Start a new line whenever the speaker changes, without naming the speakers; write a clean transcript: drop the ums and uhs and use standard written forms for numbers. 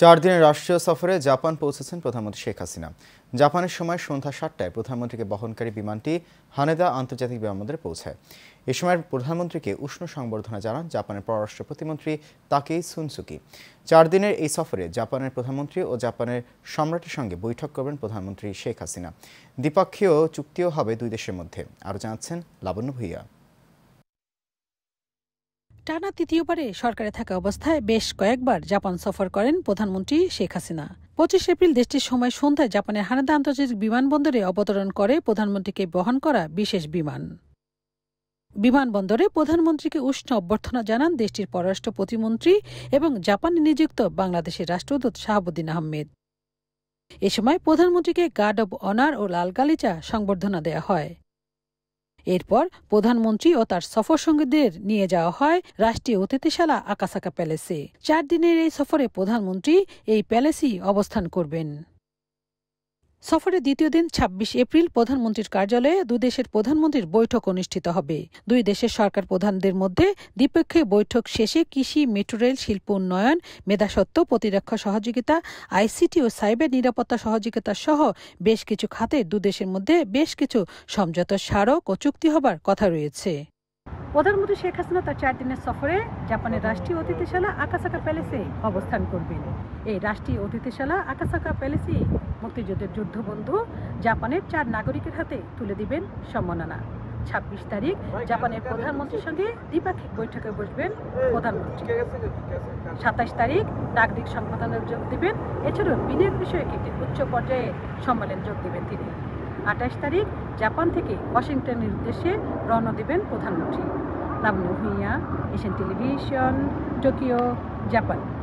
4 দিনের রাষ্ট্রীয় সফরে জাপান পৌঁছেছেন প্রধানমন্ত্রী শেখ হাসিনা। জাপানের সময় সন্ধ্যা 7টায় প্রধানমন্ত্রীকে বহনকারী বিমানটি হানেদা আন্তর্জাতিক বিমানবন্দরে পৌঁছায়। এ সময় প্রধানমন্ত্রীকে উষ্ণ সংবর্ধনা জানান জাপানের পররাষ্ট্র প্রতিমন্ত্রী তাকেই সুনসুকি। 4 দিনের এই সফরে জাপানের প্রধানমন্ত্রী ও জাপানের সম্রাটের সঙ্গে বৈঠক করবেন প্রধানমন্ত্রী শেখ হাসিনা। দ্বিপক্ষীয় চুক্তিও হবে দুই দেশের মধ্যে। আরও জানাচ্ছেন লাবণ্য ভূঁইয়া।
টানা তৃতীয়বারে সরকারে থাকা অবস্থায় বেশ কয়েকবার জাপান সফর করেন প্রধানমন্ত্রী শেখ হাসিনা। 25 এপ্রিল দেশটির সময় সন্ধ্যায় জাপানের হানেদা আন্তর্জাতিক বিমানবন্দরে অবতরণ করে প্রধানমন্ত্রীকে বহন করা বিশেষ বিমান। বিমানবন্দরে প্রধানমন্ত্রীকে উষ্ণ অভ্যর্থনা জানান দেশটির পররাষ্ট্র প্রতিমন্ত্রী এবং জাপানে নিযুক্ত বাংলাদেশের রাষ্ট্রদূত শাহাবুদ্দিন আহমেদ। এ সময় প্রধানমন্ত্রীকে গার্ড অব অনার ও লাল গালিচা সংবর্ধনা দেয়া হয়। এরপর প্রধানমন্ত্রী ও তার সফর সঙ্গীদের নিয়ে যাওয়া হয় রাষ্ট্রীয় অতিথিশালা আকাসাকা প্যালেসে। 4 দিনের এই সফরে প্রধানমন্ত্রী এই প্যালেসেই অবস্থান করবেন। সফরের দ্বিতীয় দিন 26 এপ্রিল প্রধানমন্ত্রীর কার্যালয়ে দুই দেশের প্রধানমন্ত্রীর বৈঠক অনুষ্ঠিত হবে। দুই দেশের সরকার প্রধানদের মধ্যে দ্বিপক্ষীয় বৈঠক শেষে কৃষি, মেট্রো রেল, শিল্প উন্নয়ন, মেধাস্বত্ব, প্রতিরক্ষা সহযোগিতা, আইসিটি ও সাইবার নিরাপত্তা সহযোগিতা সহ বেশ কিছু খাতে দুই দেশের মধ্যে বেশ কিছু সমঝোতা স্মারক ও চুক্তি হবার কথা রয়েছে। প্রধানমন্ত্রী শেখ হাসিনা তার 4 দিনের সফরে জাপানের রাষ্ট্রীয় অতিথিশালা আকাসাকা প্যালেসে অবস্থান করবেন। এই রাষ্ট্রীয় অতিথিশালা আকাসাকা প্যালেসে মুক্তিযুদ্ধের যুদ্ধবন্ধু জাপানের 4 নাগরিকের হাতে তুলে দিবেন সম্মাননা। 26 তারিখ জাপানের প্রধানমন্ত্রীর সঙ্গে দ্বিপাক্ষিক বৈঠকে বসবেন প্রধানমন্ত্রী। 27 তারিখ নাগরিক সম্মেলনে যোগ দিবেন। এছাড়াও বিনিয়োগ বিষয়ক একটি উচ্চ পর্যায়ে সম্মেলনে যোগ দিবেন তিনি। 28 তারিখ জাপান থেকে ওয়াশিংটনের উদ্দেশ্যে রওনা দেবেন প্রধানমন্ত্রী। Labanya Bhuiyan, Asian television, Tokyo, Japan.